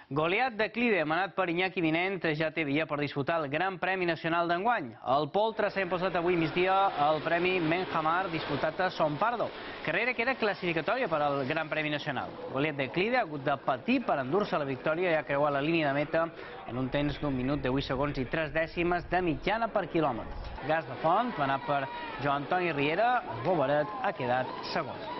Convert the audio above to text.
Goliat de Clide, manat per Iñaki Vinent, ja té via per disputar el Gran Premi Nacional d'enguany. El poltre s'ha imposat avui migdia el Premi Menjamar disputat a Son Pardo, carrera que era classificatòria per al Gran Premi Nacional. Goliat de Clide ha hagut de patir per endur-se la victòria i ha creuat la línia de meta en un temps d'1 minut, 18 segons i 3 dècimes de mitjana per quilòmetre. Gas de Font, manat per Joan Antoni Riera, el Bovaret ha quedat segon.